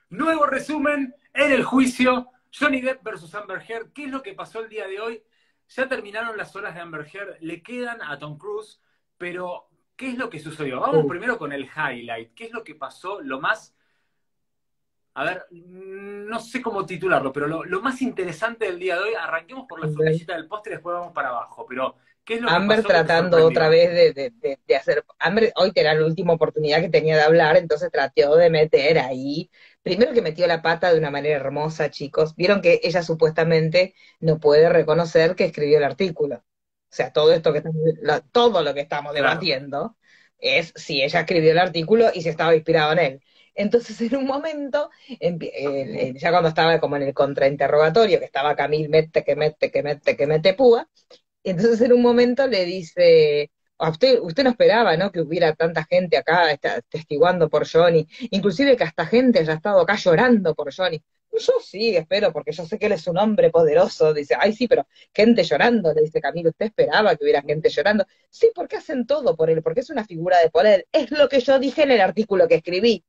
Nuevo resumen en el juicio. Johnny Depp versus Amber Heard. ¿Qué es lo que pasó el día de hoy? Ya terminaron las horas de Amber Heard. Le quedan a Tom Cruise. Pero, ¿qué es lo que sucedió? Vamos primero con el highlight. ¿Qué es lo que pasó? Lo más... A ver, no sé cómo titularlo, pero lo más interesante del día de hoy, arranquemos por la frutillita del postre y después vamos para abajo. Pero, ¿qué es lo que Amber pasó que te tratando otra sorprendió? vez de hacer. Amber hoy era la última oportunidad que tenía de hablar, entonces trató de meter ahí. Primero que metió la pata de una manera hermosa, chicos. Vieron que ella supuestamente no puede reconocer que escribió el artículo. O sea, todo esto que todo lo que estamos Claro. debatiendo es si ella escribió el artículo y si estaba inspirado en él. Entonces, en un momento, ya cuando estaba como en el contrainterrogatorio, que estaba Camil, mete púa, y entonces en un momento le dice, a usted no esperaba, ¿no? Que hubiera tanta gente acá testiguando por Johnny, inclusive que hasta gente haya estado acá llorando por Johnny. Yo sí, espero, porque yo sé que él es un hombre poderoso. Dice, ay, sí, pero gente llorando, le dice Camilo, ¿usted esperaba que hubiera gente llorando? Sí, porque hacen todo por él, porque es una figura de poder. Es lo que yo dije en el artículo que escribí.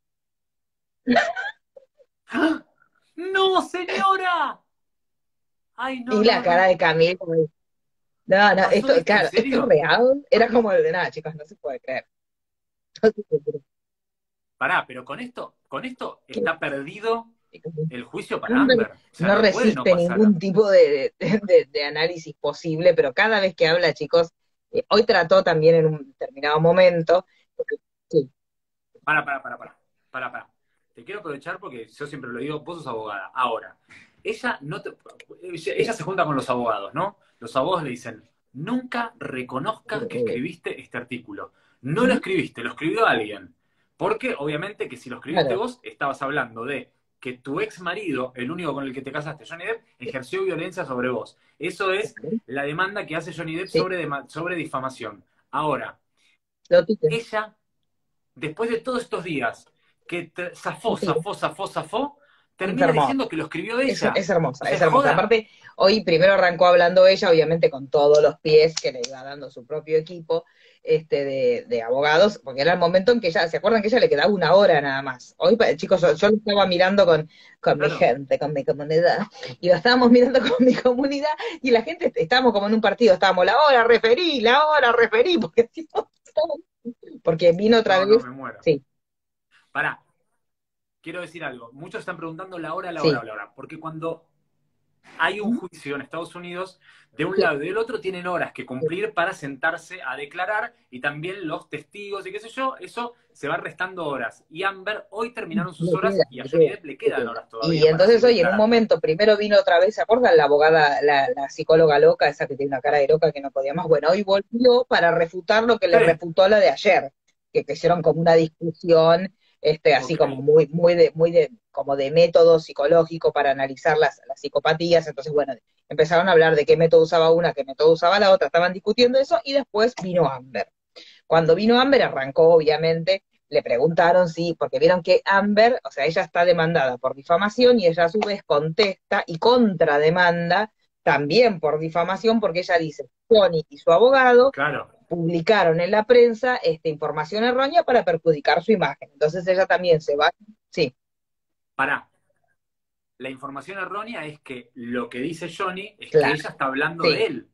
¡Ah! ¡No, señora! Ay, no, Y la no, cara no. de Camilo, no, no, ¿Pasó esto en claro, esto es serio? real. Era como el de nada, chicos, no se puede creer. No se puede Pará, pero con esto está perdido creer. el juicio para Amber Amber. O sea, no no puede no resiste pasar. ningún tipo de análisis posible, pero cada vez que habla, chicos, hoy trató también en un determinado momento, porque, sí, Para. Te quiero aprovechar porque yo siempre lo digo, vos sos abogada. Ahora, ella no te, ella se junta con los abogados, ¿no? Los abogados le dicen, nunca reconozcas que escribiste este artículo. No lo ujú, escribiste, lo escribió alguien. Porque obviamente que si lo escribiste claro, vos, estabas hablando de que tu ex marido, el único con el que te casaste, Johnny Depp, ejerció violencia sobre vos. Eso es claro, la demanda que hace Johnny Depp sí, sobre difamación. Ahora, lo tuve, ella después de todos estos días, que sí, zafó, es termina hermoso. diciendo que lo escribió Es ella. O hermosa, sea, es es hermosa. joda. Aparte, hoy primero arrancó hablando ella, obviamente con todos los pies que le iba dando su propio equipo de abogados, porque era el momento en que ella, ¿se acuerdan que ella le quedaba una hora nada más? Hoy, chicos, yo lo estaba mirando con mi Claro. gente, con mi comunidad, y lo estábamos mirando con mi comunidad, y la gente, estábamos como en un partido, estábamos la hora referí, porque, porque vino otra No, no, vez, me muero. sí, Pará, quiero decir algo. Muchos están preguntando sí, la hora. Porque cuando hay un juicio en Estados Unidos, de un sí, lado y del otro tienen horas que cumplir para sentarse a declarar y también los testigos y qué sé yo, eso se va restando horas. Y Amber, hoy terminaron sus le queda, horas y a le Johnny queda, Depp le le quedan queda. horas Y todavía para entonces seguir hoy en un declarando. momento, primero vino otra vez, ¿se acuerdan la abogada, la psicóloga loca, esa que tiene una cara de loca que no podía más? Bueno, hoy volvió para refutar lo que le Sí, refutó la de ayer, que hicieron como una discusión, así ok. como como de método psicológico para analizar las psicopatías. Entonces, bueno, empezaron a hablar de qué método usaba una, qué método usaba la otra, estaban discutiendo eso, y después vino Amber. Cuando vino Amber arrancó, obviamente, le preguntaron si, porque vieron que Amber, o sea, ella está demandada por difamación y ella a su vez contesta y contrademanda también por difamación, porque ella dice, Tony y su abogado Claro. publicaron en la prensa esta información errónea para perjudicar su imagen. Entonces ella también se va, sí, Pará, la información errónea es que lo que dice Johnny es que claro, ella está hablando de sí, él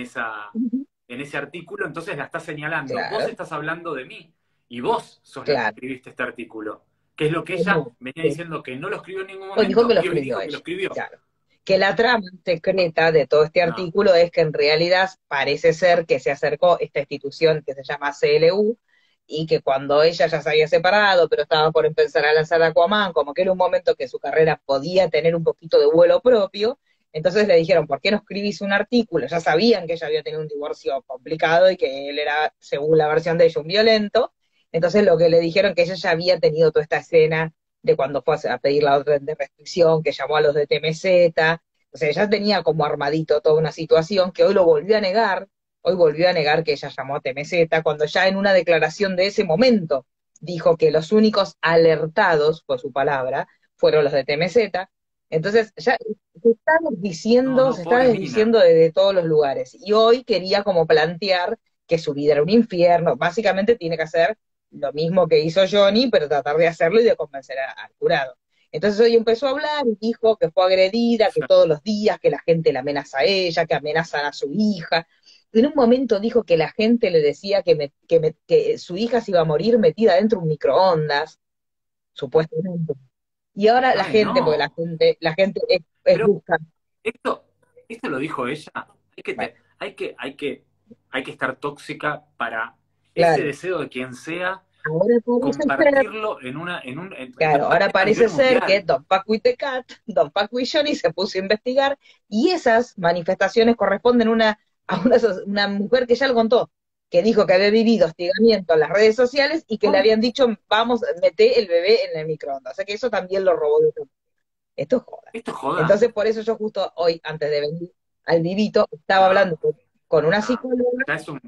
en ese artículo, entonces la está señalando. Vos claro, estás hablando de mí y vos sos la que claro. escribiste este artículo. Que es lo que ella venía Sí. diciendo que no lo escribió en ningún Hoy dijo que momento lo y hoy escribió dijo que lo ella, escribió. claro. Que la trama secreta de todo este No, artículo es que en realidad parece ser que se acercó esta institución que se llama CLU, y que cuando ella ya se había separado, pero estaba por empezar a lanzar Aquaman, como que era un momento que su carrera podía tener un poquito de vuelo propio, entonces le dijeron, ¿por qué no escribís un artículo? Ya sabían que ella había tenido un divorcio complicado y que él era, según la versión de ella, un violento. Entonces lo que le dijeron que ella ya había tenido toda esta escena de cuando fue a pedir la orden de restricción, que llamó a los de TMZ. O sea, ya tenía como armadito toda una situación que hoy lo volvió a negar. Hoy volvió a negar que ella llamó a TMZ, cuando ya en una declaración de ese momento dijo que los únicos alertados, por su palabra, fueron los de TMZ. Entonces, ya no, se está pobre mina. desdiciendo desde todos los lugares. Y hoy quería como plantear que su vida era un infierno. Básicamente tiene que hacer lo mismo que hizo Johnny, pero tratar de hacerlo y de convencer al jurado. Entonces hoy empezó a hablar y dijo que fue agredida, que todos los días, que la gente la amenaza a ella, que amenazan a su hija. En un momento dijo que la gente le decía que su hija se iba a morir metida dentro de un microondas, supuestamente. Y ahora la Ay, gente, porque no. la gente es Pero busca, esto, esto lo dijo ella. bueno, Hay que estar tóxica para ese claro, deseo de quien sea ahora parece ser, compartirlo claro, pero ahora a parece nivel ser que mundial. Don't Fuck With The Cat, Don't Fuck With Johnny se puso a investigar y esas manifestaciones corresponden a una mujer que ya lo contó, que dijo que había vivido hostigamiento en las redes sociales y que le ¿Cómo? habían dicho, vamos, mete el bebé en el microondas. O sea que eso también lo robó de otro. Esto es joda. Esto es joda. Entonces, por eso yo justo hoy, antes de venir al vivito, estaba No, hablando con una no. psicóloga. Ya es un,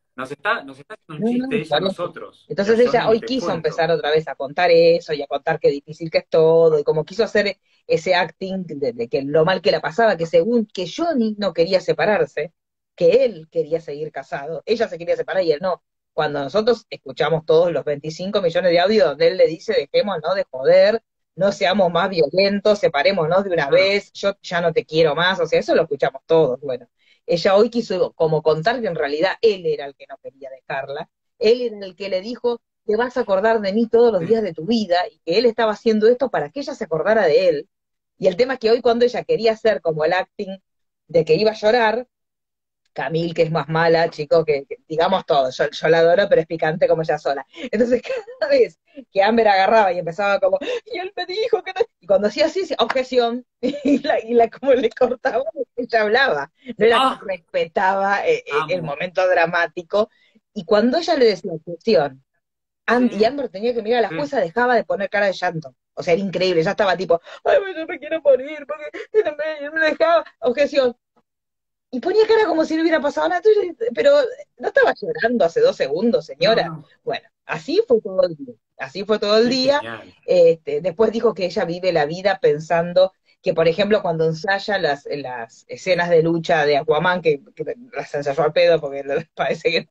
nos está haciendo un No, chiste no, ella a por eso. nosotros. Y a Entonces ella Johnny, hoy te quiso cuento. empezar otra vez a contar eso y a contar qué difícil que es todo, y como quiso hacer ese acting de que lo mal que la pasaba, que según que Johnny no quería separarse, que él quería seguir casado, ella se quería separar y él no. Cuando nosotros escuchamos todos los 25 millones de audios donde él le dice, dejémonos de joder, no seamos más violentos, separémonos de una Claro. vez, yo ya no te quiero más, o sea, eso lo escuchamos todos, bueno. Ella hoy quiso como contar que en realidad él era el que no quería dejarla, él era el que le dijo, te vas a acordar de mí todos los Sí. días de tu vida, y que él estaba haciendo esto para que ella se acordara de él. Y el tema es que hoy cuando ella quería hacer como el acting de que iba a llorar, Camille, que es más mala, chico, que digamos todo, yo la adoro, pero es picante como ella sola. Entonces, cada vez que Amber agarraba y empezaba como, y él me dijo que no, y cuando hacía así, objeción, y la como le cortaba, ella hablaba, no era que ¡Ah! respetaba el Amo. momento dramático, y cuando ella le decía objeción, y Sí, Amber tenía que mirar a la sí. jueza, dejaba de poner cara de llanto. O sea, era increíble, ya estaba tipo, ay, yo me quiero morir, porque no me dejaba, objeción, y ponía cara como si no hubiera pasado nada, pero no estaba llorando hace 2 segundos, No, señora. no. Bueno, así fue todo el día. Así fue todo el Qué día. genial. Después dijo que ella vive la vida pensando que, por ejemplo, cuando ensaya las escenas de lucha de Aquaman, que las ensayó al pedo porque parece que,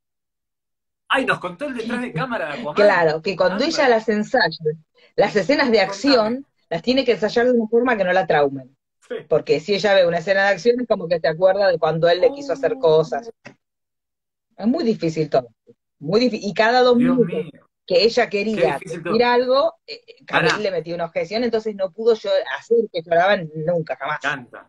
Ay, nos contó el detrás de cámara de Aquaman. claro, que cuando ella Amber, las ensaya, las escenas de contame. acción, las tiene que ensayar de una forma que no la traumen. Sí. Porque si ella ve una escena de acción es como que se acuerda de cuando él le quiso hacer Oh, cosas. Es muy difícil todo. Muy difícil. Y cada dos Dios minutos mío. que ella Qué quería difícil decir todo. algo, Camille Pará, le metió una objeción, entonces no pudo yo hacer que lloraban nunca, jamás. canta.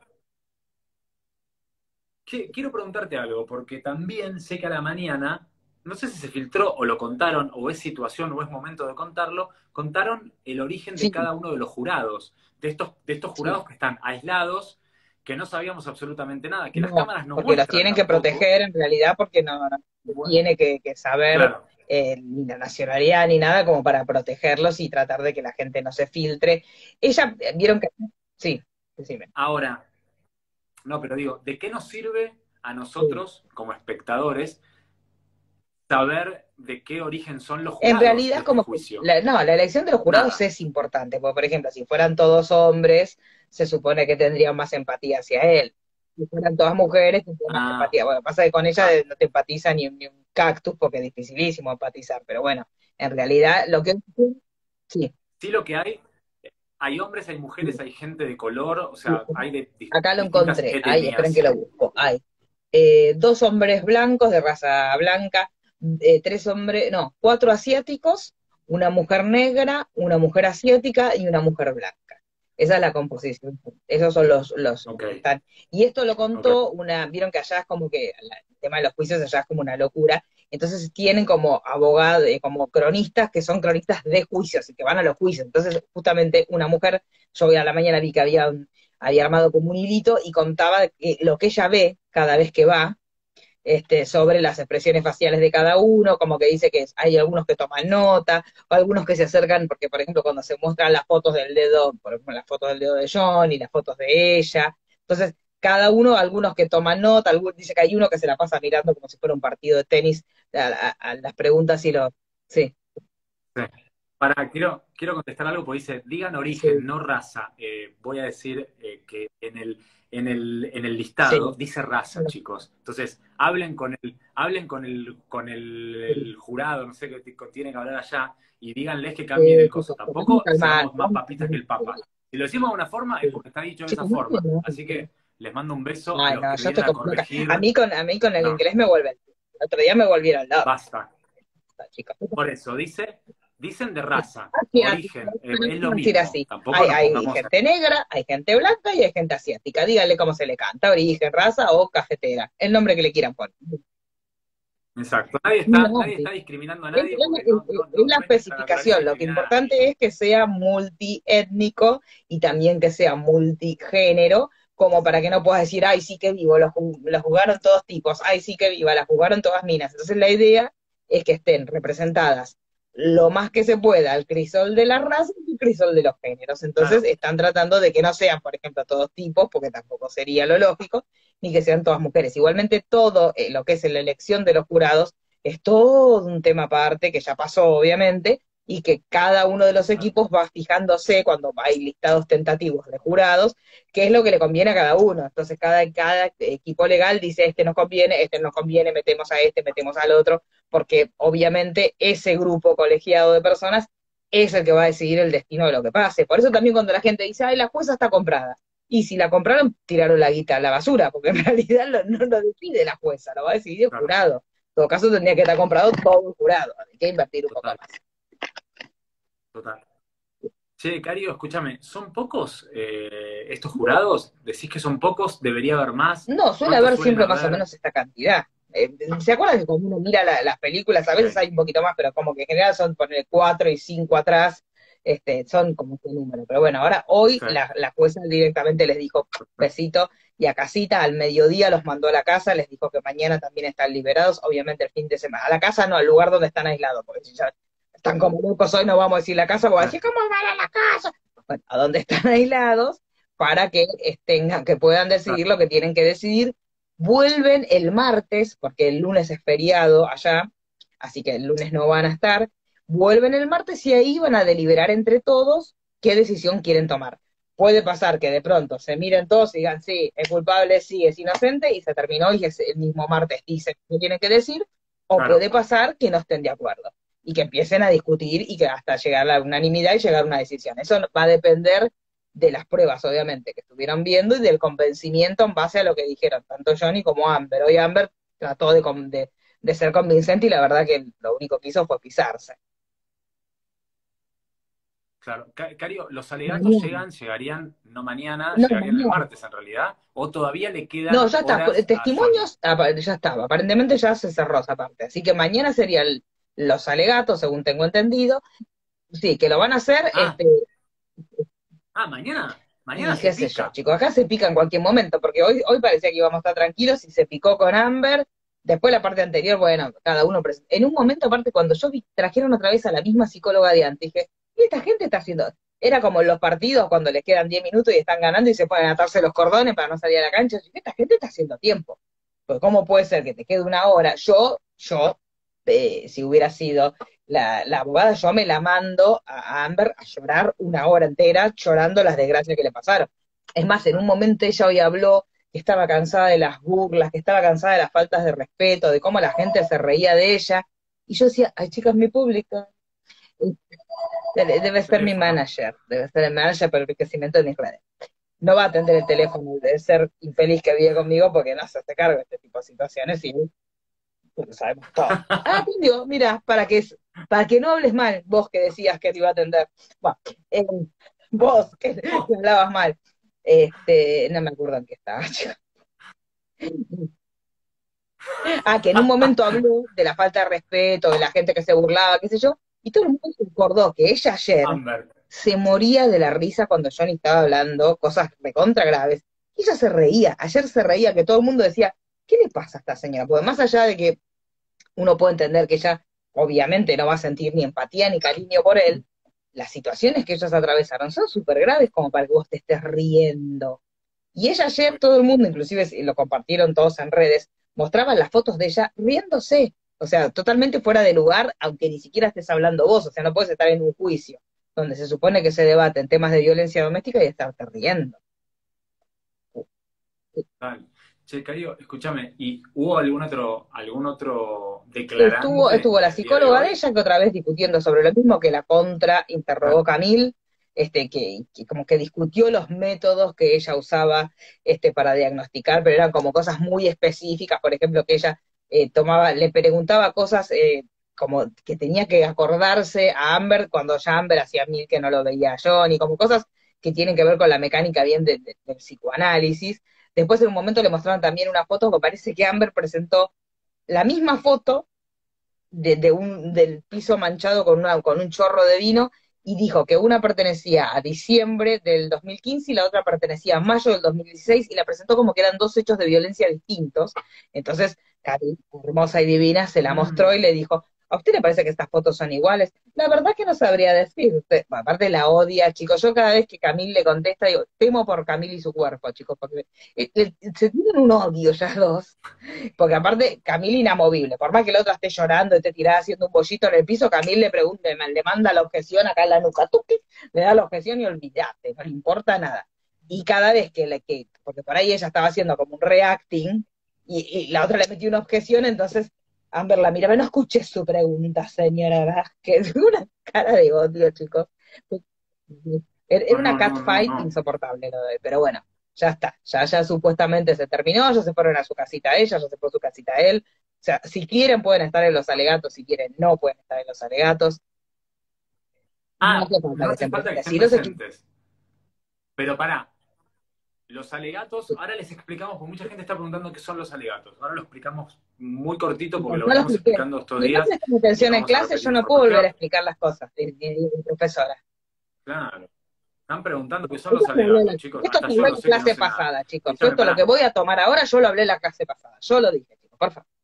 Quiero preguntarte algo, porque también sé que a la mañana, no sé si se filtró o lo contaron, o es situación o es momento de contarlo, contaron el origen de Sí, cada uno de los jurados, de estos sí. jurados que están aislados, que no sabíamos absolutamente nada, que las No, cámaras no porque los muestran tienen que tampoco. proteger en realidad porque no se Bueno, tiene que saber claro. ni la nacionalidad ni nada como para protegerlos y tratar de que la gente no se filtre. Ella, vieron que, sí, decime. Ahora, no, pero digo, ¿de qué nos sirve a Sí. nosotros, como espectadores, saber de qué origen son los En jurados realidad, de este como que, juicio? no, la elección de los jurados Nada. es importante, porque por ejemplo, si fueran todos hombres, se supone que tendrían más empatía hacia él. Si fueran todas mujeres, tendrían más Ah, empatía. Bueno, pasa que con ella claro. no te empatiza ni un cactus, porque es dificilísimo empatizar, pero bueno, en realidad lo que... Sí, Sí, lo que hay hombres, hay mujeres, sí, hay gente de color, o sí. sea, hay de Acá lo distintas encontré. Ay, esperen que etnias. lo busco. Hay dos hombres blancos de raza blanca, tres hombres, no, cuatro asiáticos, una mujer negra, una mujer asiática y una mujer blanca. Esa es la composición. Esos son los Ok, que están. Y esto lo ok. contó vieron que allá es como que el tema de los juicios allá es como una locura. Entonces tienen como abogados, como cronistas que son cronistas de juicios y que van a los juicios. Entonces, justamente una mujer, yo hoy a la mañana vi que había armado como un hilito y contaba lo que ella ve cada vez que va, sobre las expresiones faciales de cada uno, como que dice que hay algunos que toman nota, o algunos que se acercan, porque por ejemplo cuando se muestran las fotos del dedo, por ejemplo las fotos del dedo de John y las fotos de ella, entonces cada uno, algunos que toman nota, dice que hay uno que se la pasa mirando como si fuera un partido de tenis a las preguntas y sí, Sí. quiero contestar algo, porque dice, digan origen, Sí, no raza. Voy a decir que en el listado sí. dice raza, chicos. Entonces, hablen con el jurado, no sé qué tienen que hablar allá, y díganles que cambien el coso. Chicos, pero vamos a Tampoco calmar, seamos más papistas que el Papa. Si lo decimos de una forma, es porque está dicho de esa chicos, no forma. me Así que les mando un beso a Ay, los no, que yo estoy vienen a como loca. corregir. A mí con el No, inglés me vuelven. El otro día me volvieron loca, basta. chicos. Por eso, dicen de raza, Asiático, origen, pero es vamos lo a decir mismo. así. Tampoco nos Hay pongamos. gente negra, hay gente blanca y hay gente asiática. Díganle cómo se le canta, origen, raza o cafetera. El nombre que le quieran poner. Exacto. Nadie está, No, nadie está sí. discriminando a Es, nadie porque es- es la no es nuestra naturaleza especificación. Lo que discriminar a nadie. importante es que sea multiétnico y también que sea multigénero, como para que no puedas decir, ay, sí que vivo, lo jugaron todos tipos, ay, sí que viva, la jugaron todas minas. Entonces la idea es que estén representadas lo más que se pueda el crisol de las razas y el crisol de los géneros. Entonces Claro, están tratando de que no sean, por ejemplo, todos tipos, porque tampoco sería lo lógico, ni que sean todas mujeres. Igualmente todo lo que es la elección de los jurados es todo un tema aparte que ya pasó, obviamente, y que cada uno de los claro. equipos va fijándose cuando hay listados tentativos de jurados, qué es lo que le conviene a cada uno. Entonces, cada equipo legal dice, este nos conviene, metemos a este, metemos al otro, porque obviamente ese grupo colegiado de personas es el que va a decidir el destino de lo que pase. Por eso también cuando la gente dice, ay, la jueza está comprada. Y si la compraron, tiraron la guita a la basura, porque en realidad no lo decide la jueza, lo va a decidir el Claro, jurado. En todo caso, tendría que estar comprado todo el jurado. Hay que invertir un poco total, más. total. Che, Cario, escúchame, ¿son pocos estos jurados? ¿Decís que son pocos? ¿Debería haber más? No, suele ¿Cuántos haber suelen siempre más o haber? menos esta cantidad. ¿Se acuerdan que cuando uno mira las películas, a Ok, veces hay un poquito más, pero como que en general son poner 4 y 5 atrás, son como este número. Pero bueno, ahora hoy sí, la jueza directamente les dijo besito y a casita, al mediodía los mandó a la casa, les dijo que mañana también están liberados, obviamente el fin de semana. A la casa no, al lugar donde están aislados, porque si ya están como locos hoy, no vamos a decir la casa, porque a decir, sí, ¿cómo van a la casa? Bueno, a donde están aislados, para que que puedan claro. decidir lo que tienen que decidir. Vuelven el martes, porque el lunes es feriado allá, así que el lunes no van a estar. Vuelven el martes y ahí van a deliberar entre todos qué decisión quieren tomar. Puede pasar que de pronto se miren todos y digan, sí, es culpable, sí, es inocente, y se terminó y el mismo martes dicen qué tienen que decir, o Claro. puede pasar que no estén de acuerdo y que empiecen a discutir y que hasta llegar a la unanimidad y llegar a una decisión. Eso va a depender de las pruebas, obviamente, que estuvieron viendo y del convencimiento en base a lo que dijeron, tanto Johnny como Amber. Hoy Amber trató de ser convincente y la verdad que lo único que hizo fue pisarse. Claro. Cario, ¿los alegatos Mañana. llegarían no mañana, No, llegarían el mañana. martes en realidad? ¿O todavía le No, quedan ya está. horas a Johnny? Testimonios, ya estaba. Aparentemente ya se cerró esa parte. Así que mañana serían los alegatos, según tengo entendido. Sí, que lo van a hacer, Ah, mañana. Mañana y se qué sé yo, pica. chicos, acá se pica en cualquier momento, porque hoy parecía que íbamos a estar tranquilos y se picó con Amber. Después la parte anterior, bueno, cada uno. En un momento, aparte, cuando yo vi, trajeron otra vez a la misma psicóloga de antes, dije, ¿y esta gente está haciendo? Era como en los partidos cuando les quedan 10 minutos y están ganando y se pueden atarse los cordones para no salir a la cancha. Yo dije, esta gente está haciendo tiempo. Pues, ¿cómo puede ser que te quede una hora? Si hubiera sido la abogada, yo me la mando a Amber a llorar una hora entera, llorando las desgracias que le pasaron. Es más, en un momento ella hoy habló que estaba cansada de las burlas, que estaba cansada de las faltas de respeto, de cómo la gente se reía de ella. Y yo decía, ay chicas, mi público, debe ser mi Teléfono. manager, debe ser el manager para el enriquecimiento de mis redes. No va a atender el teléfono, debe ser infeliz que vive conmigo porque no se hace cargo de este tipo de situaciones y porque sabemos todo. Ah, atendió, mira, para que no hables mal, vos que decías que te iba a atender. Bueno, eh, vos que hablabas mal. No me acuerdo en qué estaba. Ah, que en un momento habló de la falta de respeto, de la gente que se burlaba, qué sé yo, y todo el mundo se acordó que ella ayer Amber. se moría de la risa cuando Johnny estaba hablando cosas recontra graves. Y ella se reía, ayer se reía, que todo el mundo decía, ¿qué le pasa a esta señora? Porque más allá de que uno puede entender que ella obviamente no va a sentir ni empatía ni cariño por él, las situaciones que ellos atravesaron son súper graves como para que vos te estés riendo. Y ella ayer, todo el mundo, inclusive lo compartieron todos en redes, mostraban las fotos de ella riéndose. O sea, totalmente fuera de lugar, aunque ni siquiera estés hablando vos, o sea, no puedes estar en un juicio donde se supone que se debaten temas de violencia doméstica y estarte riendo. Tal. Che, Cario, escúchame, ¿y hubo algún otro declarante Estuvo la el día de psicóloga de hoy? ella, que otra vez discutiendo sobre lo mismo, que la contra interrogó Camil, que como que discutió los métodos que ella usaba para diagnosticar, pero eran como cosas muy específicas, por ejemplo, que ella le preguntaba cosas como que tenía que acordarse a Amber cuando ya Amber hacía mil que no lo veía a John, y como cosas que tienen que ver con la mecánica bien del psicoanálisis. Después en un momento le mostraron también una foto que parece que Amber presentó la misma foto del piso manchado con un chorro de vino, y dijo que una pertenecía a diciembre del 2015 y la otra pertenecía a mayo del 2016, y la presentó como que eran dos hechos de violencia distintos. Entonces, Cari, hermosa y divina, se la mostró y Mm. le dijo, ¿a usted le parece que estas fotos son iguales? La verdad que no sabría decirte. Bueno, aparte la odia, chicos. Yo cada vez que Camil le contesta, digo, temo por Camil y su cuerpo, chicos, porque se tienen un odio ya dos. Porque aparte, Camila inamovible, por más que la otra esté llorando, esté tirada haciendo un bollito en el piso, Camila le pregunta, le manda la objeción acá en la nuca, tú qué, le da la objeción y olvídate, no le importa nada. Y cada vez porque por ahí ella estaba haciendo como un reacting, y la otra le metió una objeción, entonces Amber la mira, no escuché su pregunta, señora Vázquez, una cara de odio, chicos. Era No, una no, no, no, catfight no. insoportable, pero bueno, ya está, ya supuestamente se terminó, ya se fueron a su casita ella, ya se fue a su casita él. O sea, si quieren pueden estar en los alegatos, si quieren no pueden estar en los alegatos. No Ah, hace falta no que hace estén falta que presentes. estén Si los hechos, presentes. Pero pará, los alegatos, ahora les explicamos, porque mucha gente está preguntando qué son los alegatos. Ahora lo explicamos muy cortito porque lo no lo venimos expliqué. explicando estos Si no días prestan y atención lo en vamos a clase, yo repetir no mejor. puedo volver a Porque, explicar las cosas, profesora. claro, están preguntando qué son Esto los alegatos, chicos. esto Hasta se yo habló en lo la sé que no clase sé nada. pasada, chicos. Yo Escúchame, esto lo que pará. voy a tomar ahora, yo lo hablé en la clase pasada. Yo lo dije, chicos, por favor.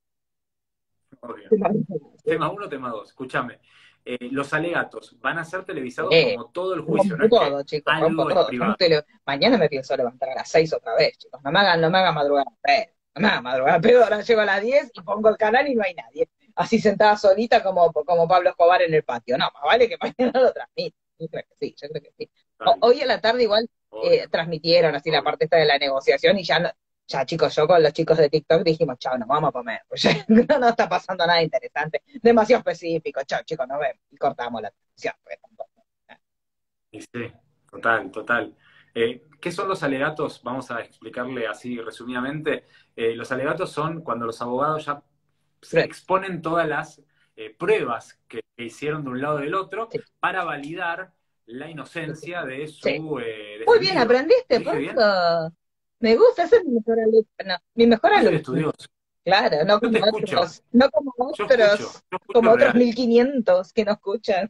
Obvio. Tema uno, tema dos. Escúchame. Los alegatos van a ser televisados Eh, como todo el juicio, no Rompo es que todo, chicos, rompo algo es todo. Yo no privado. mañana me pienso levantar a las 6 otra vez, chicos. No me hagan madrugar a pedo. No me hagan madrugar a pedo, ahora llego a las 10 y pongo el canal y no hay nadie. Así sentada solita como Pablo Escobar en el patio. No, más vale que mañana lo transmito. Yo creo que sí, yo creo que sí. Dale, Hoy a la tarde igual obvio, transmitieron así la obvio. parte esta de la negociación, y ya no, ya chicos, yo con los chicos de TikTok dijimos, chao, nos vamos a comer. Pues ya no está pasando nada interesante, demasiado específico. Chao, chicos, nos vemos. Y cortamos la transmisión. Pues, tampoco. Y sí, total, total. ¿Qué son los alegatos? Vamos a explicarle así resumidamente. Los alegatos son cuando los abogados ya exponen todas las pruebas que hicieron de un lado y del otro Sí, para validar la sí, sí. inocencia de Sí. su Muy bien, defendido. ¿Lo aprendiste, dije bien? Pablo. Me gusta ser mi mejor alumno. No, mi mejor Yo soy alumno. estudioso. Claro, Yo te escucho. Yo escucho como otros real. 1500 que no escuchan.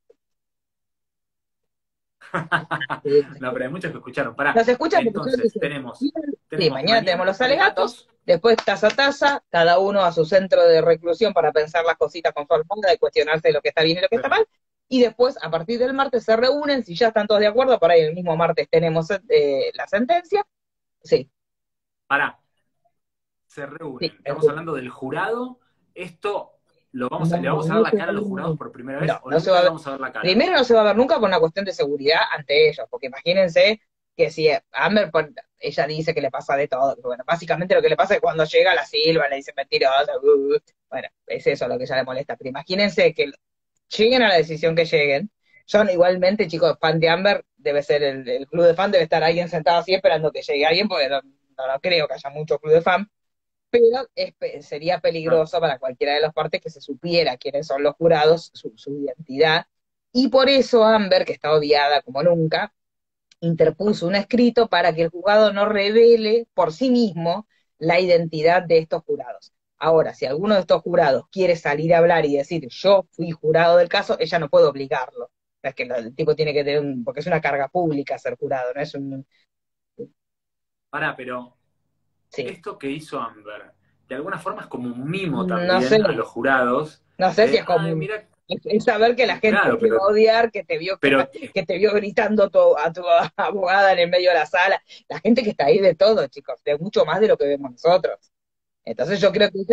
Sí. No, pero hay muchos que escucharon. Pará. Nos escuchan porque yo Entonces, dije, sí, tenemos mañana tenemos mañana los los alegatos, alegatos. después taza a taza, cada uno a su centro de reclusión para pensar las cositas con su almohada y cuestionarse lo que está bien y lo que está mal. Y después, a partir del martes, se reúnen, si ya están todos de acuerdo, por ahí el mismo martes tenemos la sentencia. Sí, Pará. Se sí, reúnen. el Estamos juicio. hablando del jurado. Esto No, le vamos a dar no la se va cara a a los ver jurados nunca. por primera vez No, o no se va nunca a le ver. vamos a dar la cara. Primero no se va a ver nunca por una cuestión de seguridad ante ellos, porque imagínense que si Amber, ella dice que le pasa de todo, bueno, básicamente lo que le pasa es que cuando llega la Silva, le dice mentirosa, bueno, es eso lo que ella le molesta, pero imagínense que lleguen a la decisión que lleguen. Yo igualmente, chicos, fan de Amber, debe ser el club de fan, debe estar alguien sentado así esperando que llegue alguien, porque no creo que haya mucho club de fan, pero sería Ah, peligroso para cualquiera de las partes que se supiera quiénes son los jurados, su identidad, y por eso Amber, que está odiada como nunca, interpuso un escrito para que el juzgado no revele por sí mismo la identidad de estos jurados. Ahora, si alguno de estos jurados quiere salir a hablar y decir yo fui jurado del caso, ella no puede obligarlo. Es que el tipo tiene que tener porque es una carga pública ser jurado, no es un, pará, pero sí, esto que hizo Amber, de alguna forma es como un mimo no sé, también a los jurados no sé si de, es ay, común. mira, Es saber que la gente claro, te va a odiar, que te vio, pero, que te vio gritando a tu abogada en el medio de la sala. La gente que está ahí de todo, chicos, de mucho más de lo que vemos nosotros. Entonces yo creo que ella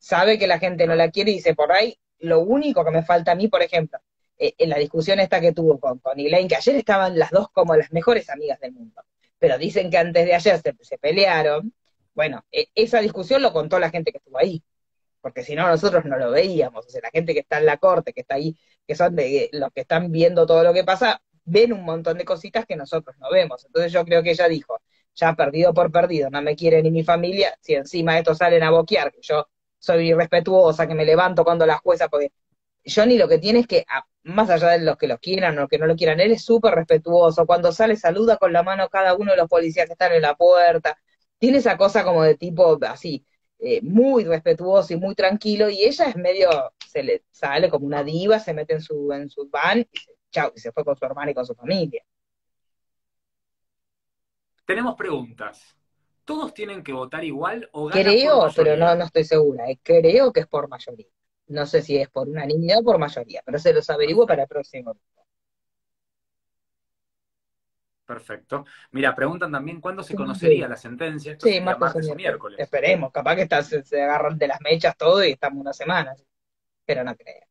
sabe que la gente no la quiere y dice, por ahí, lo único que me falta a mí, por ejemplo, en la discusión esta que tuvo con Elaine, que ayer estaban las dos como las mejores amigas del mundo, pero dicen que antes de ayer se pelearon. Bueno, esa discusión lo contó la gente que estuvo ahí, porque si no nosotros no lo veíamos, o sea, la gente que está en la corte, que está ahí, que son los que están viendo todo lo que pasa, ven un montón de cositas que nosotros no vemos. Entonces yo creo que ella dijo, ya perdido por perdido, no me quiere ni mi familia, si encima estos salen a boquear, que yo soy irrespetuosa, que me levanto cuando la jueza, porque Johnny lo que tiene es que, más allá de los que lo quieran o los que no lo quieran, él es súper respetuoso, cuando sale saluda con la mano a cada uno de los policías que están en la puerta, tiene esa cosa como de tipo así, muy respetuoso y muy tranquilo, y ella es medio, se le sale como una diva, se mete en su van, y chau, y se fue con su hermana y con su familia. Tenemos preguntas. ¿Todos tienen que votar igual o gana por Creo, pero no, mayoría? no estoy segura, creo que es por mayoría. No sé si es por unanimidad o por mayoría, pero se los averiguo para el Perfecto, próximo. perfecto. Mira, preguntan también cuándo se conocería la sentencia. Esto Sí, sería martes o martes o miércoles. miércoles. Esperemos, capaz que se agarran de las mechas todo y estamos una semana, pero no creo.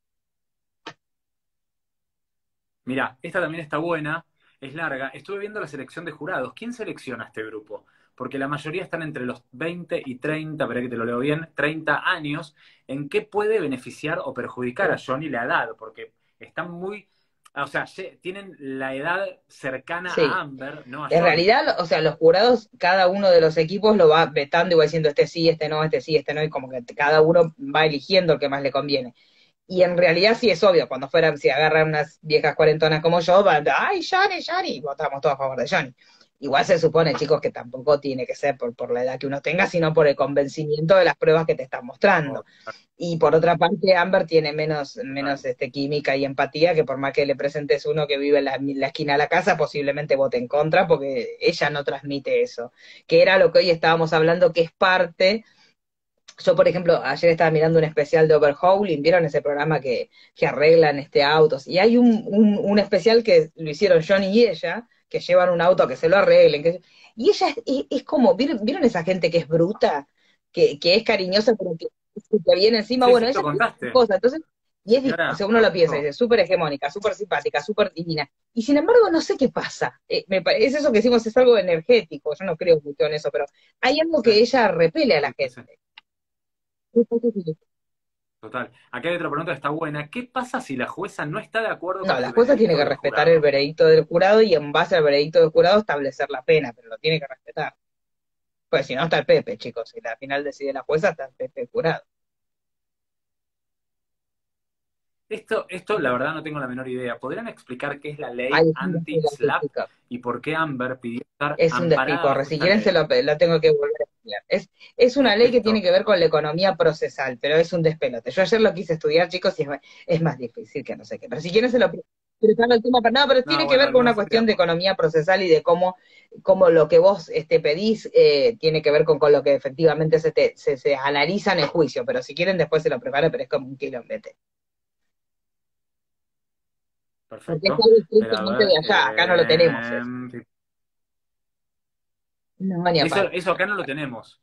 Mira, esta también está buena, es larga. Estuve viendo la selección de jurados. ¿Quién selecciona este grupo? Porque la mayoría están entre los 20 y 30, veré que te lo leo bien, 30 años. ¿En qué puede beneficiar o perjudicar a Johnny la edad? Porque están muy, o sea, tienen la edad cercana a Sí, Amber, no a en Johnny. realidad, o sea, los jurados, cada uno de los equipos lo va vetando y va diciendo este sí, este no, este sí, este no, y como que cada uno va eligiendo el que más le conviene. Y en realidad sí es obvio, cuando fueran, si agarran unas viejas cuarentonas como yo, van, ay, Johnny, Johnny, y votamos todos a favor de Johnny. Igual se supone, chicos, que tampoco tiene que ser por la edad que uno tenga, sino por el convencimiento de las pruebas que te están mostrando. Oh, Y por otra parte, Amber tiene total. menos química y empatía, que por más que le presentes uno que vive en la esquina de la casa, posiblemente vote en contra, porque ella no transmite eso. Que era lo que hoy estábamos hablando, que es parte. Yo, por ejemplo, ayer estaba mirando un especial de Overhauling, ¿vieron ese programa que arreglan autos? Y hay un especial que lo hicieron Johnny y ella, que llevan un auto a que se lo arreglen. Y ella es como, ¿vieron esa gente que es bruta? Que es cariñosa, pero que te viene encima? Sí, Bueno, sí, ella lo es esa contaste. cosa. Entonces, o Señora, sea, uno lo piensa, conozco. dice, súper hegemónica, súper simpática, súper divina. Y sin embargo, no sé qué pasa. Es eso que decimos, es algo energético. Yo no creo mucho en eso, pero hay algo Sí, que ella repele a la sí, sí. gente. Total. Acá hay otra pregunta que está buena. ¿Qué pasa si la jueza no está de acuerdo No, con la el jueza tiene veredicto que del respetar el jurado? veredicto del jurado y en base al veredicto del jurado establecer la pena, pero lo tiene que respetar. Pues si no está el Pepe, chicos, si al final decide la jueza, está el Pepe jurado. Esto, la verdad, no tengo la menor idea. ¿Podrían explicar qué es la Ay, ley es un despiporre, anti-SLAPP chicos. y por qué Amber pidió estar Es un amparada despiporre. bajo Si esta quieren, ley? lo tengo que volver a estudiar. Es una ¿Qué ley es que tiene esto? que ver con la economía procesal, pero es un despelote. Yo ayer lo quise estudiar, chicos, y es más difícil que no sé qué. Pero si quieren, preparo el tema para. No, pero No, tiene que ver bueno, con lo una cuestión de estudiamos. economía procesal y de cómo lo que vos pedís tiene que ver con lo que efectivamente se analiza en el juicio. Pero si quieren, después se lo preparo, pero es como un kilómetro. Porque es Perfecto. algo Pero a estrictamente de ver. allá, acá no lo tenemos eso. No, ni a Eso, palo. eso acá no lo tenemos.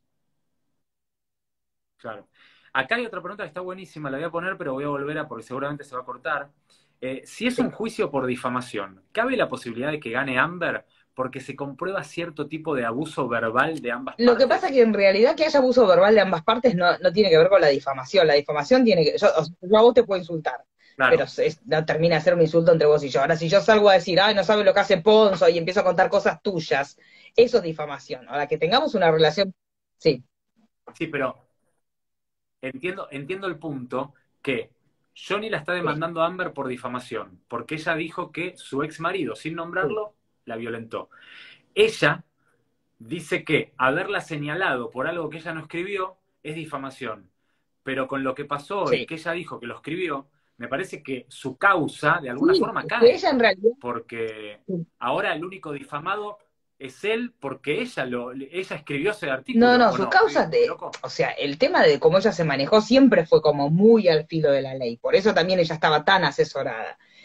Claro. Acá hay otra pregunta que está buenísima, la voy a poner, pero voy a volver a porque seguramente se va a cortar. Si es Sí. un juicio por difamación, ¿cabe la posibilidad de que gane Amber porque se comprueba cierto tipo de abuso verbal de ambas Lo que pasa es partes? que en realidad que haya abuso verbal de ambas partes no tiene que ver con la difamación. La difamación tiene que. O sea, yo a vos te puedo insultar, pero Claro, no termina de ser un insulto entre vos y yo. Ahora, si yo salgo a decir, ay, no sabes lo que hace Ponzo y empiezo a contar cosas tuyas, eso es difamación. Ahora, que tengamos una relación. Sí, sí, pero entiendo el punto que Johnny la está sí, demandando a Amber por difamación, porque ella dijo que su ex marido, sin sí, nombrarlo, la violentó. Ella dice que haberla señalado por algo que ella no escribió es difamación. Pero con lo que pasó hoy, sí. que ella dijo que lo escribió, me parece que su causa de alguna Sí, forma es que cae. ella en realidad. Porque Sí. ahora el único difamado es él porque ella escribió ese No, artículo, no, ¿o su no? causa Muy loco? o sea, el tema de cómo ella se manejó siempre fue como muy al filo de la ley, por eso también ella estaba tan asesorada.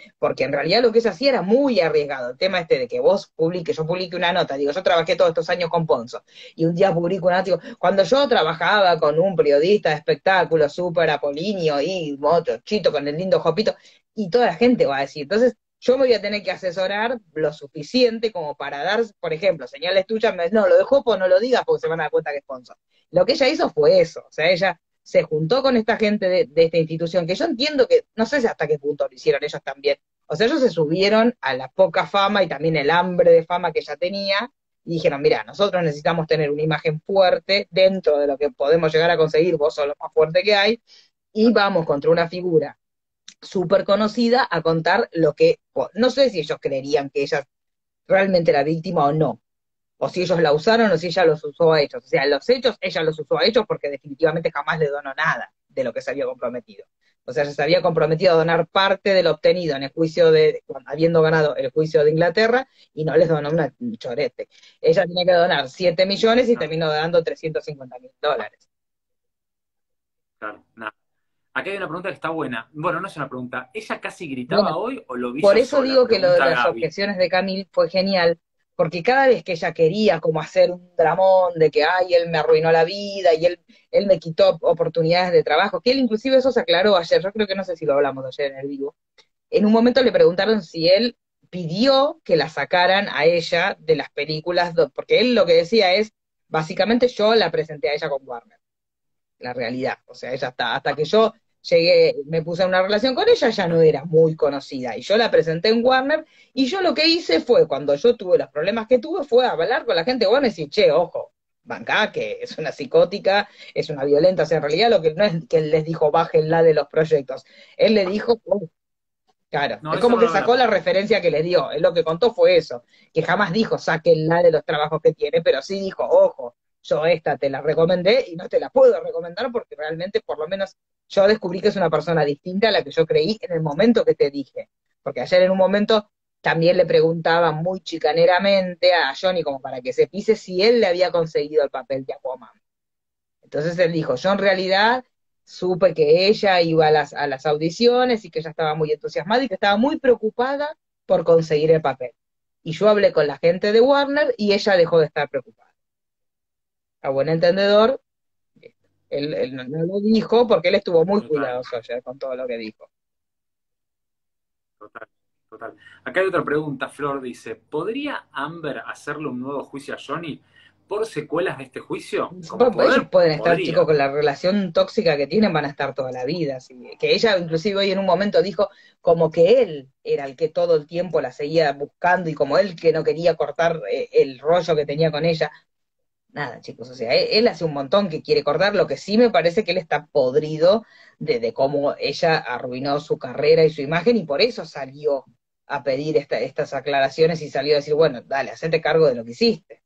porque en realidad lo que ella hacía era muy arriesgado. El tema este de que yo publique una nota, digo, yo trabajé todos estos años con Ponzo, y un día publico una nota, digo, cuando yo trabajaba con un periodista de espectáculos súper apolíneo y otro chito con el lindo jopito, y toda la gente va a decir, entonces yo me voy a tener que asesorar lo suficiente como para dar, por ejemplo, señales tuyas, no, lo de Jopo no lo digas porque se van a dar cuenta que es sponsor. Lo que ella hizo fue eso, o sea, ella se juntó con esta gente de esta institución, que yo entiendo que, no sé si hasta qué punto lo hicieron ellos también, o sea, ellos se subieron a la poca fama y también el hambre de fama que ella tenía, y dijeron, mira, nosotros necesitamos tener una imagen fuerte dentro de lo que podemos llegar a conseguir, vos sos lo más fuerte que hay, y vamos contra una figura súper conocida a contar lo que, no sé si ellos creerían que ella realmente era víctima o no, o si ellos la usaron o si ella los usó a ellos. O sea, los hechos, ella los usó a ellos porque definitivamente jamás le donó nada de lo que se había comprometido. O sea, ella se había comprometido a donar parte de lo obtenido en el juicio habiendo ganado el juicio de Inglaterra, y no les donó un chorete. Ella tenía que donar 7 millones y terminó donando $350.000. Claro, nada. Acá hay una pregunta que está buena. Bueno, no es una pregunta. ¿Ella casi Bueno, gritaba hoy o lo vi por yo eso sola? digo que lo de Pregunta las Gaby. objeciones de Camille fue genial, porque cada vez que ella quería como hacer un dramón de que, ay, él me arruinó la vida y él me quitó oportunidades de trabajo, que él inclusive eso se aclaró ayer, yo creo que no sé si lo hablamos ayer en el vivo. En un momento le preguntaron si él pidió que la sacaran a ella de las películas, porque él lo que decía es, básicamente yo la presenté a ella con Warner, la realidad. O sea, ella hasta que yo llegué, me puse en una relación con ella, ya no era muy conocida. Y yo la presenté en Warner, y yo lo que hice fue, cuando yo tuve los problemas que tuve, fue hablar con la gente de Warner y decir, che, ojo, bancá, que es una psicótica, es una violenta. O sea, en realidad lo que no es que él les dijo, bájenla de los proyectos. Él le dijo, oh, claro, No, es eso como no que lo sacó la hablamos. referencia que le dio. Él lo que contó fue eso, que jamás dijo sáquenla de los trabajos que tiene, pero sí dijo, ojo, yo esta te la recomendé y no te la puedo recomendar porque realmente, por lo menos, yo descubrí que es una persona distinta a la que yo creí en el momento que te dije. Porque ayer en un momento también le preguntaba muy chicaneramente a Johnny, como para que se pise, si él le había conseguido el papel de Aquaman. Entonces él dijo, yo en realidad supe que ella iba a las audiciones y que ella estaba muy entusiasmada y que estaba muy preocupada por conseguir el papel. Y yo hablé con la gente de Warner y ella dejó de estar preocupada. A buen entendedor, él no lo dijo porque él estuvo muy Total, cuidadoso ayer con todo lo que dijo. total, total. Acá hay otra pregunta. Flor dice, ¿podría Amber hacerle un nuevo juicio a Johnny por secuelas de este juicio? Como Ellos poder, pueden estar, chicos, podría. con la relación tóxica que tienen, van a estar toda la vida. Así que ella, inclusive hoy en un momento dijo como que él era el que todo el tiempo la seguía buscando y como él que no quería cortar el rollo que tenía con ella. Nada, chicos, o sea, él hace un montón que quiere cortar, lo que sí me parece que él está podrido de cómo ella arruinó su carrera y su imagen, y por eso salió a pedir estas aclaraciones y salió a decir, bueno, dale, hacete cargo de lo que hiciste.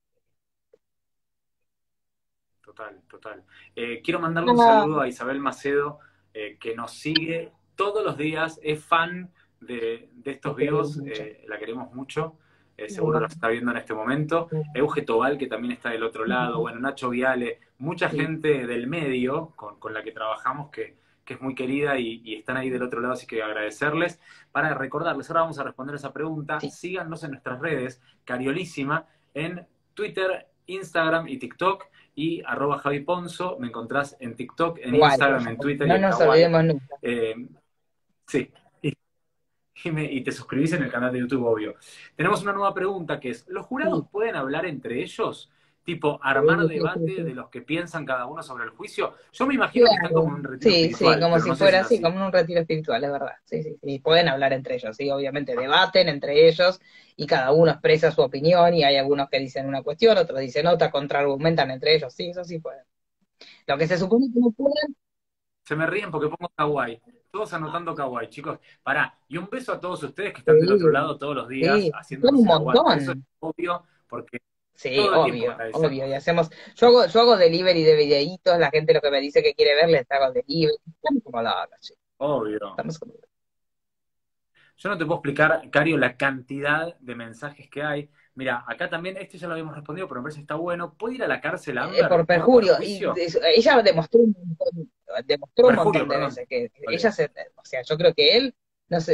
Total, total. Quiero mandarle un Ah, saludo a Isabel Macedo, que nos sigue todos los días, es fan de te estos queremos vivos, mucho. la queremos mucho, seguro lo está viendo en este momento. Euge Tobal, que también está del otro lado, bueno, Nacho Viale, mucha Sí, gente del medio con la que trabajamos que es muy querida y están ahí del otro lado, así que agradecerles. Para recordarles, ahora vamos a responder esa pregunta, sí. síganos en nuestras redes, Cariolísima, en Twitter, Instagram y TikTok y @Javi Ponzo, me encontrás en TikTok, en Igual, por Instagram, en favor, Twitter y no en nos Kawaii. olvidemos nunca. Eh, sí, y te suscribís en el canal de YouTube, obvio. Tenemos una nueva pregunta que es, ¿los jurados Sí, pueden hablar entre ellos? Tipo, armar sí, sí, sí, debate de sí. los que piensan cada uno sobre el juicio. Yo me imagino que están Claro, como en un retiro sí, sí, espiritual, como pero si no sé si fuera es así, así. como en un retiro espiritual, es verdad. Sí, sí, sí, pueden hablar entre ellos, sí, obviamente debaten entre ellos y cada uno expresa su opinión y hay algunos que dicen una cuestión, otros dicen otra, contraargumentan entre ellos, sí, eso sí pueden. Lo que se supone que no pueden, Se me ríen porque pongo Kawaii. Todos anotando Kawaii, chicos. Pará, y un beso a todos ustedes que están del otro sí, lado todos los días sí, son haciéndonos un el aguante. Eso es montón. obvio porque Sí, todo el tiempo lo obvio, obvio. Y agradecemos. hacemos, yo hago delivery de videitos, la gente lo que me dice que quiere ver, les hago delivery. Estamos como locos, chicos, Obvio. estamos como locos. Yo no te puedo explicar, Cario, la cantidad de mensajes que hay. Mira, acá también, este ya lo habíamos respondido, pero me parece que está bueno. ¿Puede ir a la cárcel Amber Por por perjurio. Y perjuicio? ella demostró un Perjurio, montón de perdón. veces que Ok. ella o sea, yo creo que él, no sé,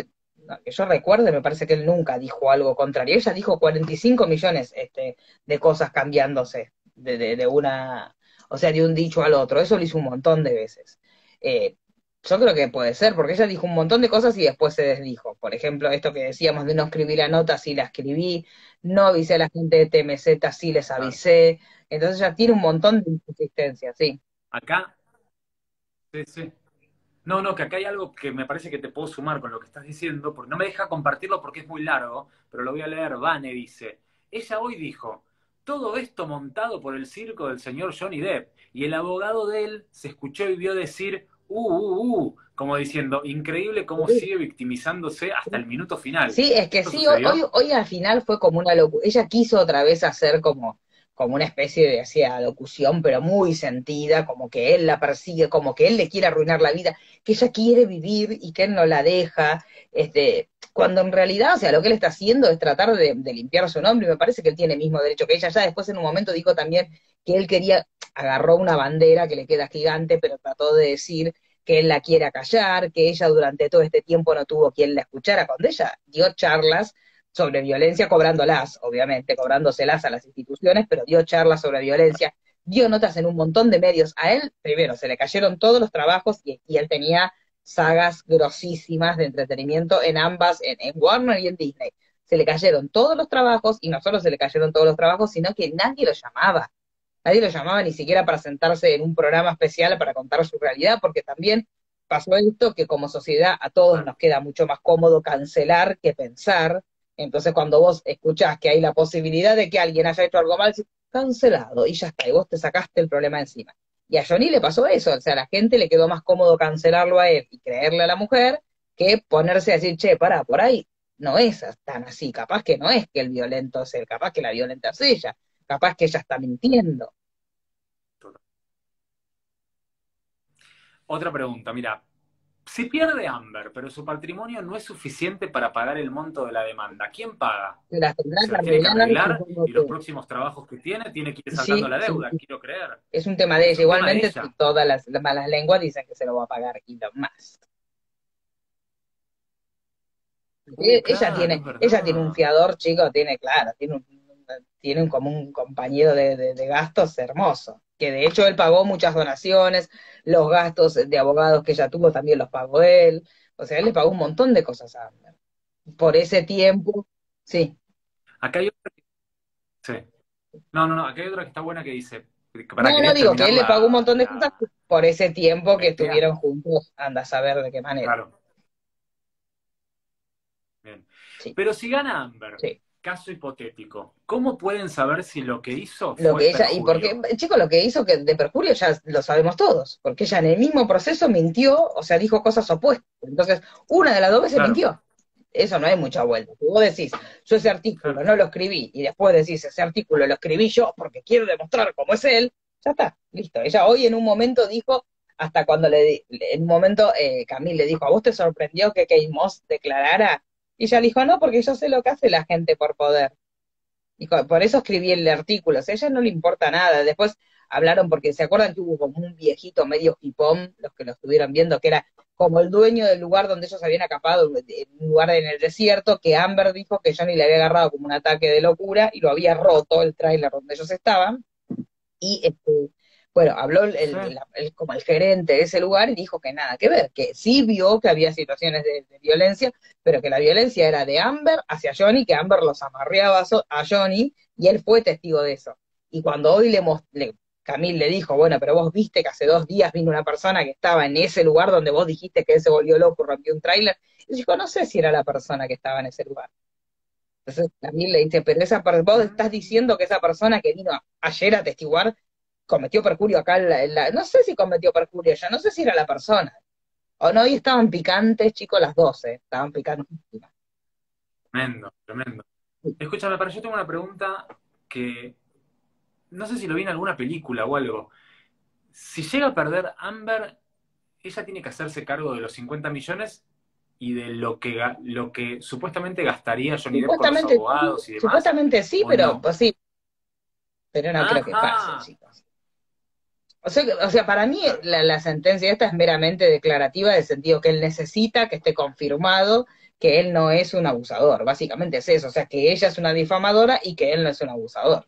no, que yo recuerde, me parece que él nunca dijo algo contrario. Ella dijo 45 millones de cosas cambiándose de una, o sea, de un dicho al otro. Eso lo hizo un montón de veces. Eh, yo creo que puede ser, porque ella dijo un montón de cosas y después se desdijo. Por ejemplo, esto que decíamos de no escribir la nota, sí la escribí, no avisé a la gente de TMZ, sí les Claro. avisé. Entonces ya tiene un montón de inconsistencias, sí. Acá, sí, sí. No, no, que acá hay algo que me parece que te puedo sumar con lo que estás diciendo, porque no me deja compartirlo porque es muy largo, pero lo voy a leer. Vane dice, ella hoy dijo, todo esto montado por el circo del señor Johnny Depp, y el abogado de él se escuchó y vio decir, como diciendo, increíble cómo sigue victimizándose hasta el minuto final. Sí, es que ¿Esto sí, hoy, sucedió? hoy al final fue como una locura. Ella quiso otra vez hacer como una especie de así, locución, pero muy sentida, como que él la persigue, como que él le quiere arruinar la vida, que ella quiere vivir y que él no la deja, cuando en realidad, o sea, lo que él está haciendo es tratar de limpiar su nombre, y me parece que él tiene el mismo derecho que ella. Ya después en un momento dijo también que él quería, agarró una bandera que le queda gigante, pero trató de decir que él la quiere acallar, que ella durante todo este tiempo no tuvo quien la escuchara, cuando ella dio charlas sobre violencia, cobrándolas, obviamente, cobrándoselas a las instituciones, pero dio charlas sobre violencia, dio notas en un montón de medios. A él, primero, se le cayeron todos los trabajos y él tenía sagas grosísimas de entretenimiento en ambas, en Warner y en Disney. Se le cayeron todos los trabajos, y no solo se le cayeron todos los trabajos, sino que nadie lo llamaba. Nadie lo llamaba ni siquiera para sentarse en un programa especial para contar su realidad, porque también pasó esto que como sociedad a todos nos queda mucho más cómodo cancelar que pensar. Entonces cuando vos escuchás que hay la posibilidad de que alguien haya hecho algo mal, decís, cancelado, y ya está, y vos te sacaste el problema encima. Y a Johnny le pasó eso, o sea, a la gente le quedó más cómodo cancelarlo a él y creerle a la mujer que ponerse a decir, che, pará, por ahí no es tan así, capaz que no es que el violento es él, capaz que la violenta es ella, capaz que ella está mintiendo. Otra pregunta, mira, si pierde Amber, pero su patrimonio no es suficiente para pagar el monto de la demanda, ¿quién paga? Las tendrá Se que las tiene que arreglar, arreglar supongo y los que próximos trabajos que tiene que ir saldando sí, la sí, deuda, quiero creer. es un tema de Es ella. un tema de Igualmente, ella. todas las malas lenguas dicen que se lo va a pagar Elon Musk. Claro, es Ella tiene un verdad. fiador, chico, tiene, claro, tiene como un compañero de gastos hermoso, que de hecho él pagó muchas donaciones, los gastos de abogados que ella tuvo también los pagó él, o sea, él le pagó un montón de cosas a Amber. Por ese tiempo, sí. Acá hay otra sí. No, no, no, acá hay otra que está buena que dice, para, No, no ¿querés digo que terminar él le pagó un montón de cosas la por ese tiempo que la idea? estuvieron juntos, anda a saber de qué manera. Claro, bien. Sí, Pero si gana Amber, sí. caso hipotético, ¿cómo pueden saber si lo que hizo Lo fue que ella, y porque, perjurio? chico, lo que hizo que de perjurio ya lo sabemos todos, porque ella en el mismo proceso mintió, o sea, dijo cosas opuestas. Entonces, una de las dos veces Claro, mintió. Eso no hay mucha vuelta. Si vos decís, yo ese artículo claro. no lo escribí, y después decís, ese artículo lo escribí yo porque quiero demostrar cómo es él, ya está, listo. Ella hoy en un momento dijo, hasta cuando en un momento Camille le dijo, ¿a vos te sorprendió que Kate Moss declarara? Y ella dijo, no, porque yo sé lo que hace la gente por poder. Dijo, por eso escribí el artículo, o sea, a ella no le importa nada. Después hablaron, porque se acuerdan que hubo como un viejito medio hipón, los que lo estuvieron viendo, que era como el dueño del lugar donde ellos habían acapado, en un lugar en el desierto, que Amber dijo que Johnny le había agarrado como un ataque de locura y lo había roto el tráiler donde ellos estaban, y bueno, habló Sí. como el gerente de ese lugar y dijo que nada que ver, que sí vio que había situaciones de violencia, pero que la violencia era de Amber hacia Johnny, que Amber los amarreaba a Johnny y él fue testigo de eso. Y cuando hoy Camille le dijo, bueno, pero vos viste que hace 2 días vino una persona que estaba en ese lugar donde vos dijiste que él se volvió loco, rompió un tráiler, y dijo, no sé si era la persona que estaba en ese lugar. Entonces Camille le dice, pero vos estás Mm. diciendo que esa persona que vino ayer a testiguar cometió perjurio acá no sé si cometió perjurio, ya no sé si era la persona. O no, y estaban picantes, chicos, las 12, estaban picantísimas. Tremendo, tremendo. Escúchame, para yo tengo una pregunta que no sé si lo vi en alguna película o algo. Si llega a perder Amber, ella tiene que hacerse cargo de los 50 millones y de lo que supuestamente gastaría Johnny Depp con los abogados y demás, Supuestamente sí, ¿o pero no? pues sí, pero no creo que pase, Ajá. chicos. O sea, para mí Claro, la sentencia esta es meramente declarativa, de sentido que él necesita que esté confirmado que él no es un abusador, básicamente es eso, o sea, que ella es una difamadora y que él no es un abusador.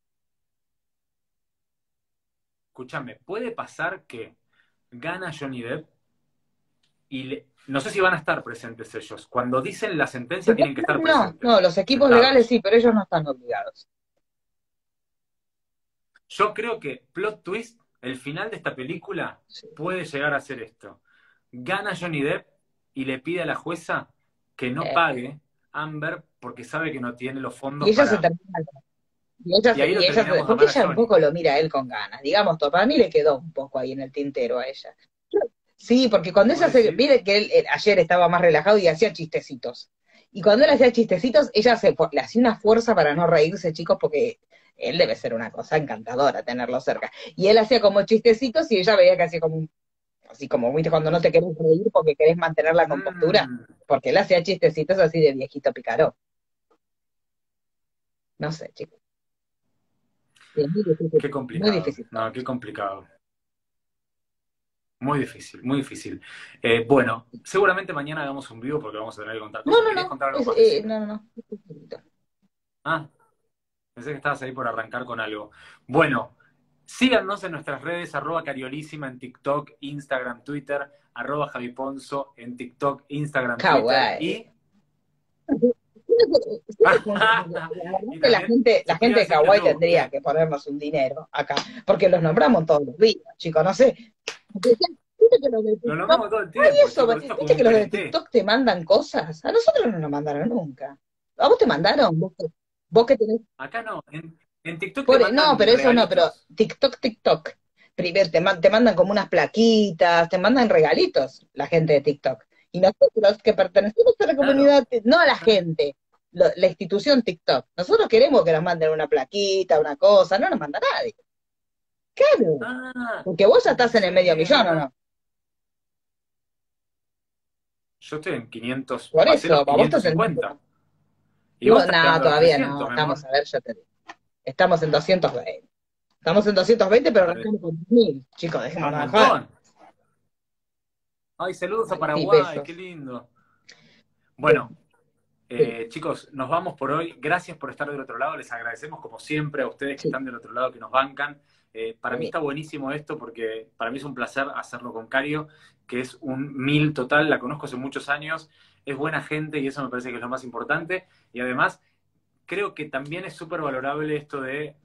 Escúchame, puede pasar que gana Johnny Depp y no sé si van a estar presentes ellos. Cuando dicen la sentencia tienen que estar No, no, presentes, los equipos legales sentados. sí, pero ellos no están obligados. Yo creo que plot twist, el final de esta película Sí. puede llegar a ser esto. Gana Johnny Depp y le pide a la jueza que no Eh, pague Amber porque sabe que no tiene los y fondos ella se para... termina, y ella Y se, ahí y lo ella se- terminamos de porque amar a ella un Johnny. poco lo mira a él con ganas, digamos, todo, para mí le quedó un poco ahí en el tintero a ella. Sí, porque cuando ¿Vos ella se, decís? mire que él ayer estaba más relajado y hacía chistecitos. Y cuando él hacía chistecitos, ella le hacía una fuerza para no reírse, chicos, porque él debe ser una cosa encantadora tenerlo cerca. Y él hacía como chistecitos y ella veía que hacía como así como, viste, cuando no te querés reír porque querés mantener la compostura, Mm, porque él hacía chistecitos así de viejito picarón. No sé, chicos. Sí, es muy difícil. qué Muy complicado. difícil todo. No, qué complicado. Muy difícil, muy difícil. Bueno, seguramente mañana hagamos un vivo porque vamos a tener que contar No, cosas. no, ¿Querías no. contar algo más? Decime. No, no, no. Es facilito. Ah, pensé que estabas ahí por arrancar con algo. Bueno, síganos en nuestras redes, @cariolísima en TikTok, Instagram, Twitter, @javiponzo en TikTok, Instagram, Twitter Kawaii. y... La verdad y que también la gente de suscríbanse en Kawaii YouTube. tendría ¿Qué? que ponernos un dinero acá, porque los nombramos todos los días, chicos, no sé. Viste que los de Lo TikTok, nombramos todo el ay, tiempo, eso, chicos. Esto es como viste un que los de TNT. TikTok te mandan cosas. A nosotros no nos mandaron nunca. ¿A vos te mandaron? Vos que tenés. Acá no. En TikTok te No, mandan pero eso no, pero regalitos. TikTok. Primero te mandan como unas plaquitas, te mandan regalitos la gente de TikTok. Y nosotros que pertenecemos a la Claro. comunidad, no a la gente, la institución TikTok. Nosotros queremos que nos manden una plaquita, una cosa, no nos manda nadie. Claro, Ah, porque vos ya estás en sí, el medio es millón, ¿o verdad. no? Yo estoy en 500, Por pasé eso, los a vos te quinientos tendrás cincuenta Y vos no, estás no, llegando a los todavía no, 300, mi estamos amor. a ver, yo te digo. Estamos en 220. Estamos en 220, pero Ah, arrancamos con 1000. Chicos, un dejémonos de joder. montón. Ay, saludos a Sí, Paraguay, qué besos. lindo. Bueno, Bueno, sí, chicos, nos vamos por hoy. Gracias por estar del otro lado. Les agradecemos como siempre a ustedes que sí, están del otro lado, que nos bancan. Para mí sí. está buenísimo esto porque para mí es un placer hacerlo con Cario, que es un 1000 total. La conozco hace muchos años. Es buena gente y eso me parece que es lo más importante. Y además, creo que también es súper valorable esto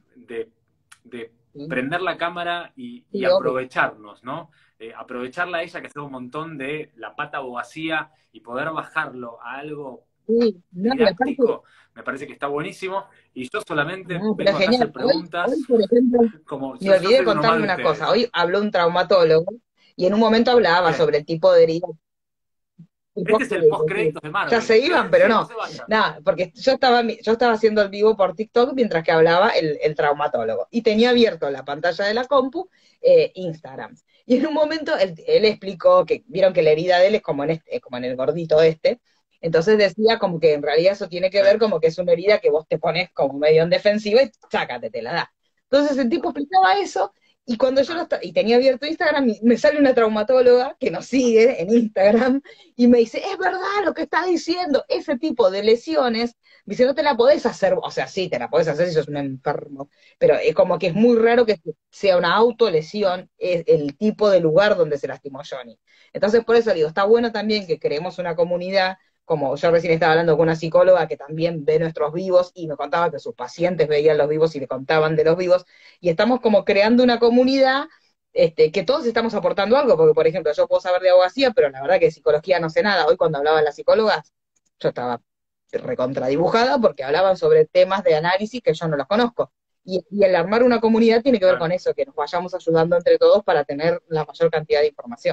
de Sí, prender la cámara y sí, obvio. aprovecharnos, ¿no? Aprovecharla a ella que hace un montón de la pata abogacía y poder bajarlo a algo Sí, no, y aparte, didáctico, me parece que está buenísimo. Y yo solamente no, pero vengo acá a genial. hacer Hoy, preguntas, por ejemplo, como me yo olvidé de soy uno más contarle de una cosa. ustedes. Hoy habló un traumatólogo y en un momento hablaba ¿Qué? sobre el tipo de herida y Este es el post-crédito, sí. post-créditos de Ya Marvel. se iban, pero Quédense, no no. se vayan. Nada, porque yo estaba haciendo el vivo por TikTok mientras que hablaba el traumatólogo. Y tenía abierto la pantalla de la compu, Instagram. Y en un momento él explicó que, vieron que la herida de él es como como en el gordito este. Entonces decía como que en realidad eso tiene que Sí. ver como que es una herida que vos te pones como medio en defensiva y chácate, te la da. Entonces el tipo explicaba eso y cuando yo Ah, y tenía abierto Instagram, me sale una traumatóloga que nos sigue en Instagram y me dice, es verdad lo que está diciendo, ese tipo de lesiones, me dice, no te la podés hacer, o sea, sí, te la podés hacer si sos un enfermo, pero es como que es muy raro que sea una ah, autolesión, es el tipo de lugar donde se lastimó Johnny. Entonces, por eso digo, está bueno también que creemos una comunidad, como yo recién estaba hablando con una psicóloga que también ve nuestros vivos y me contaba que sus pacientes veían los vivos y le contaban de los vivos, y estamos como creando una comunidad que todos estamos aportando algo, porque por ejemplo, yo puedo saber de abogacía, pero la verdad que de psicología no sé nada. Hoy cuando hablaban las psicólogas, yo estaba recontradibujada porque hablaban sobre temas de análisis que yo no los conozco. Y el armar una comunidad tiene que ver con claro. eso, que nos vayamos ayudando entre todos para tener la mayor cantidad de información.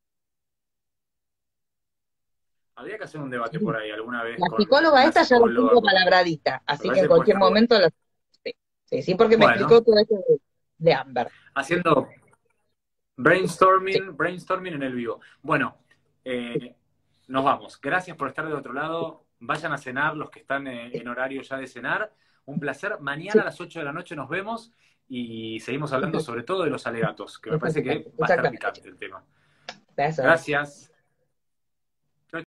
Habría que hacer un debate por ahí alguna vez La con psicóloga una esta ya la psicóloga, tengo porque palabradita, me así que parece en que puede cualquier estar bueno. momento la... Sí, sí, sí, porque me explicó Bueno, todo esto de Amber. haciendo Sí, brainstorming en el vivo. Bueno, eh, nos vamos. Gracias por estar del otro lado. Vayan a cenar los que están en horario ya de cenar. Un placer. Mañana sí, a las 8 de la noche nos vemos y seguimos hablando exacto, sobre todo de los alegatos, que me parece que exactamente, va a estar exactamente. picante el tema. Eso es. Gracias.